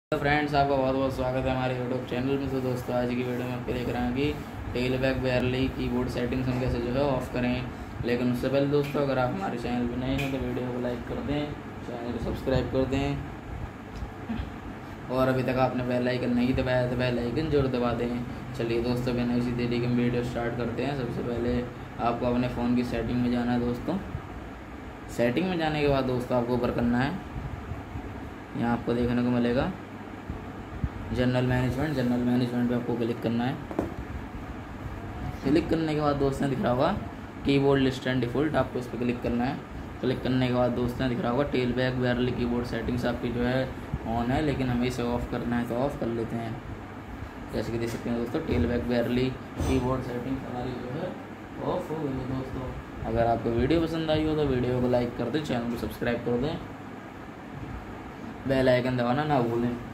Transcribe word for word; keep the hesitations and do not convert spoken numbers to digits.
तो फ्रेंड्स, आपका बहुत बहुत स्वागत है हमारे यूट्यूब चैनल में। तो दोस्तों, आज की वीडियो में आपको देख रहे हैं कि टेलबैक बैरली कीबोर्ड सेटिंग्स हम कैसे जो है ऑफ़ करें। लेकिन उससे पहले दोस्तों, अगर आप हमारे चैनल पर नए हैं तो वीडियो को लाइक कर दें, चैनल को सब्सक्राइब कर दें, और अभी तक आपने बेल आइकन नहीं दबाया तो बेल आइकन जरूर दबा दें। चलिए दोस्तों, बिना इसी देरी के वीडियो स्टार्ट करते हैं। सबसे पहले आपको अपने फ़ोन की सेटिंग में जाना है दोस्तों। सेटिंग में जाने के बाद दोस्तों, आपको ऊपर करना है, यहाँ आपको देखने को मिलेगा जनरल मैनेजमेंट। जनरल मैनेजमेंट पे आपको क्लिक करना है। क्लिक करने के बाद दोस्तों दिख रहा होगा कीबोर्ड लिस्ट एंड डिफ़ॉल्ट, आपको इस पर क्लिक करना है। क्लिक करने के बाद दोस्तों दिख रहा होगा टेलबैक बैरली कीबोर्ड सेटिंग्स आपकी जो है ऑन है, लेकिन हमें इसे ऑफ़ करना है तो ऑफ़ कर लेते हैं। जैसे कि देख सकते हैं दोस्तों, टेलबैक बैरली कीबोर्ड सेटिंग्स हमारी जो है ऑफ़ हो गई है दोस्तों। अगर आपको वीडियो पसंद आई हो तो वीडियो को लाइक कर दें, चैनल को सब्सक्राइब कर दें, बेल आइकन दबाना ना भूलें।